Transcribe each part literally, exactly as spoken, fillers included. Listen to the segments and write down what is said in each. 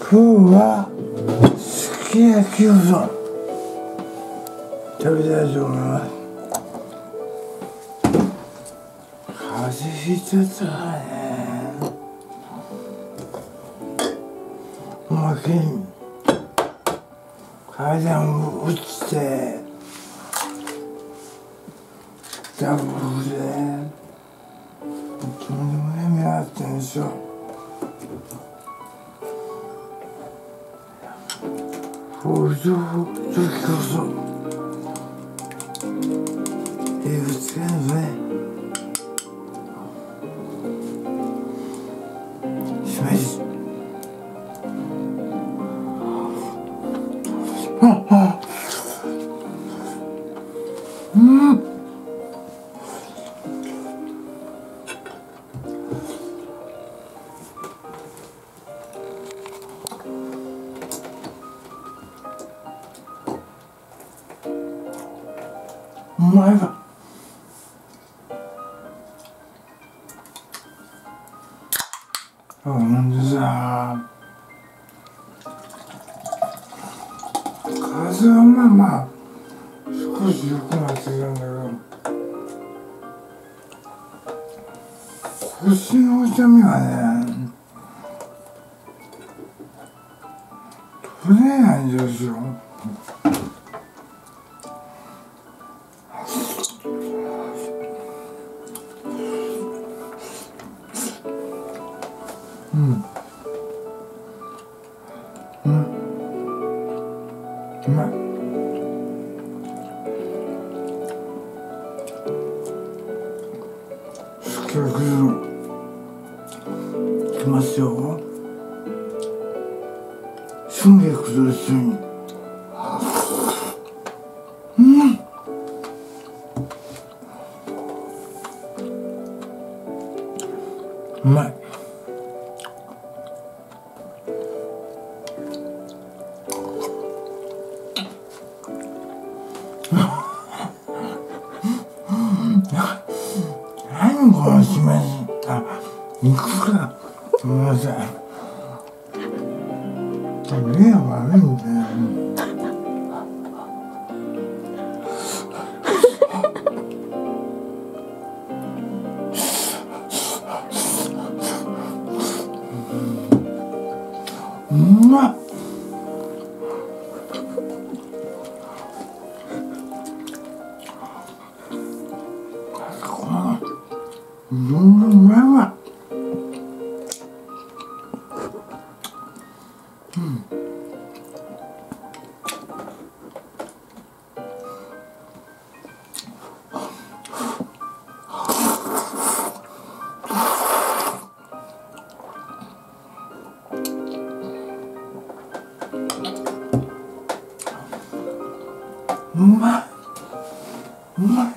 今日はすき焼きうどん食べたいと思います。風邪ひいちゃったからね。おまけに階段落ちてダブルでとんでもない目があったんですよ。そういう時こそ英語使うんですね。しましああうんうまいわ。ほんでさ、風はまあまあ少し良くなってきたんだけど、腰の痛みがね取れないんですよ。うんうんうまい。すき焼きうどんいきますよ。春菊と一緒にうんうまい。何このしめじ、あ、肉か。ごめんなさい。目が悪いんだよ。うまっ。うどんがうまいわ。うん。うまい。うまい。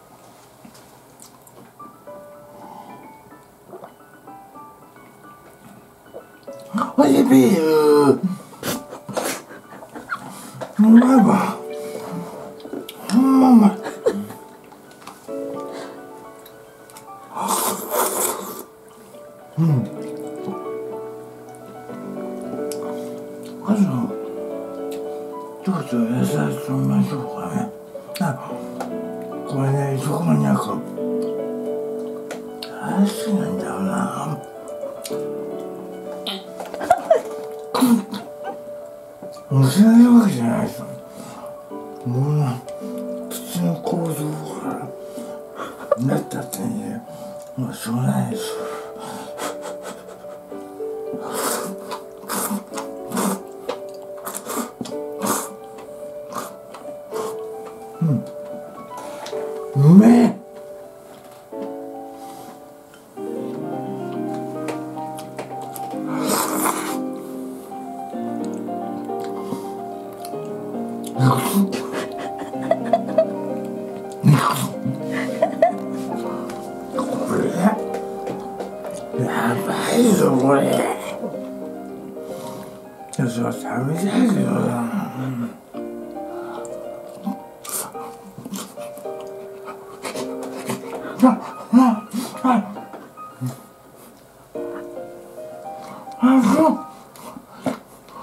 おいしい。うまいわ。ほんまうまい。うん。あとちょっと野菜とりましょうかね。あ、これね、そこにあく大好きなんだよな。むせないわけじゃないですよ。もう土の構造からなったってね、もうしょうがないです。うん、うめえ。これやばいぞこれ。いや、それは食べたいけどな。ああああそう。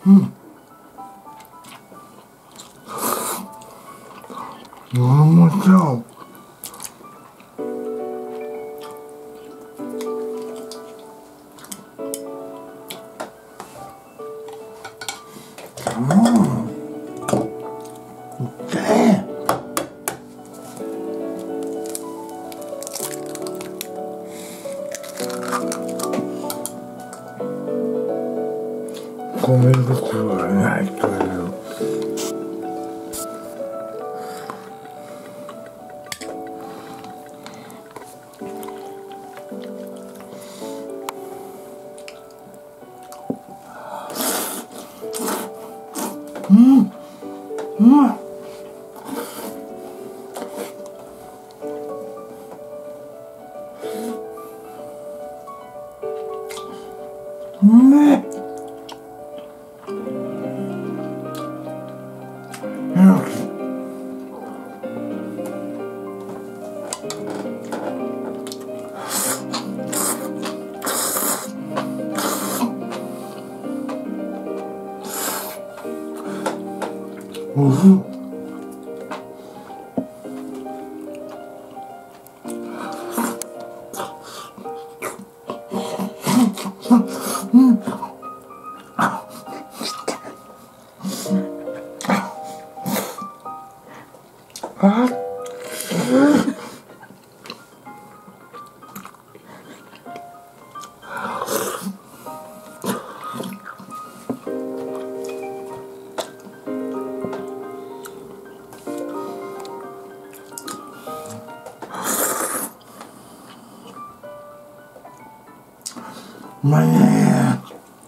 うんもちろん米袋がないといううんうんうめえおふあうまいね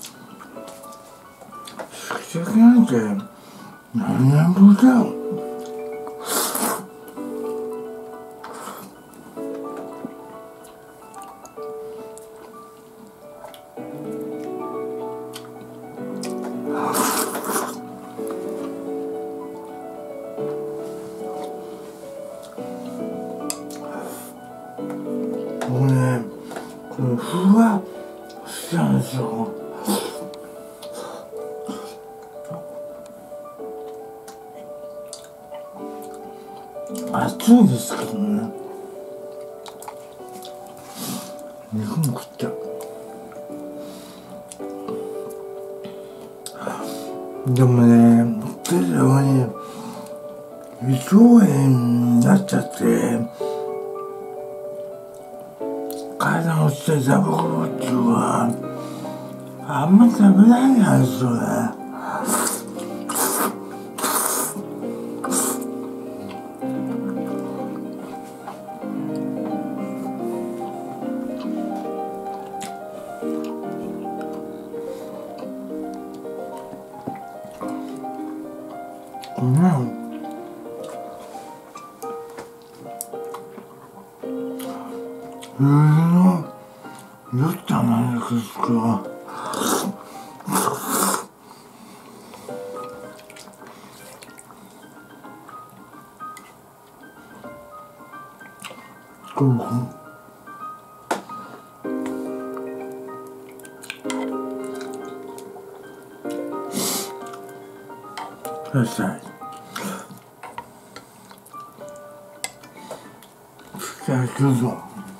シャキシャキなんて何年ぶりだよもうねこの風が好きなんですよ熱いですけどね肉も食っちゃうでもね手ではね胃腸炎になっちゃって体が落ちてザブコロっていうのはあんま食べないんですよねうんうーん酔ったなですかうんくださいじゃあどうぞ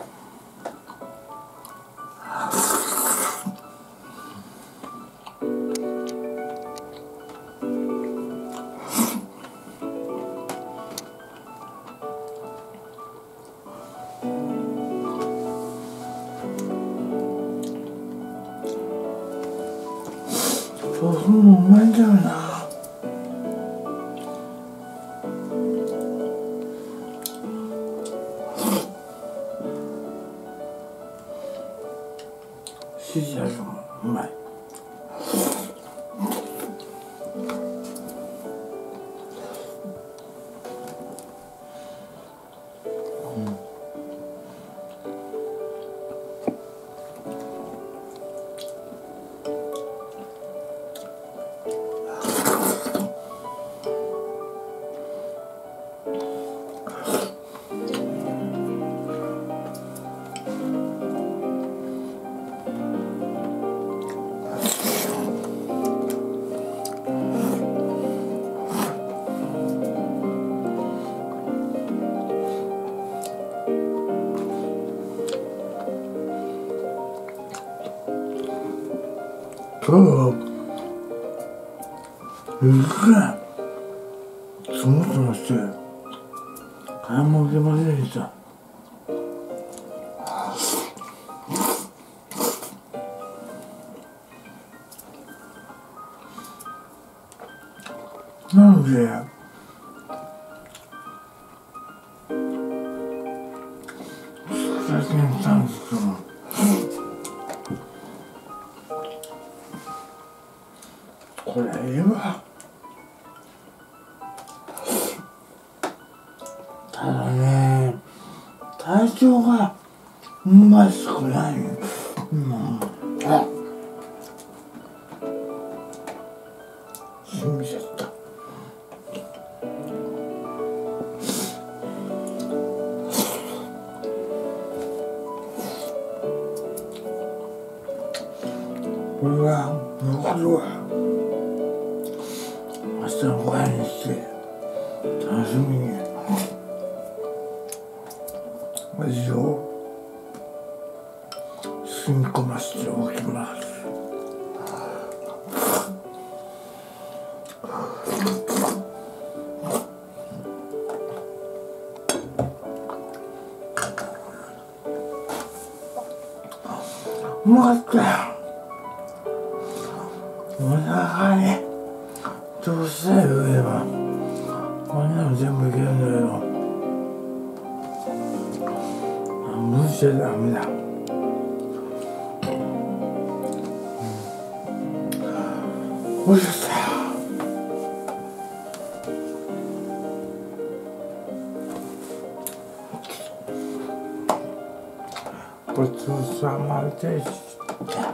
豆腐もうまいんだよなシリアルもうまいそう雪が積もってまして買い物出ませんでした。なので最近したんですけども、これええわ。ただね、体調がうましくない。うん、あ、しみちゃった。これは残るわ。明日のご飯にして楽しみに味を染み込ませておきます。うまかったよ。お腹にどうさえ言えばこんなの全部いけるんだけど、無視しちゃダメだ。おいしかった。ごちそうさまでした。